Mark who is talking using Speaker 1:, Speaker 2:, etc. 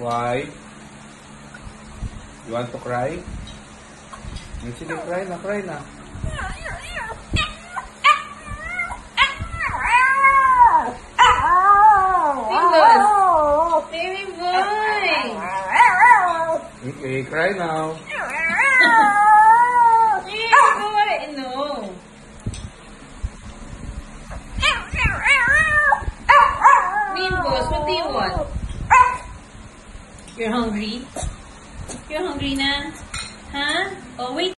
Speaker 1: Why? You want to cry? Sige, cry na, cry na.
Speaker 2: Baby boy!
Speaker 1: Okay, cry now.
Speaker 2: Baby boy! No. Mean boss, what do you want? You're hungry? You're hungry na? Huh? Oh, wait.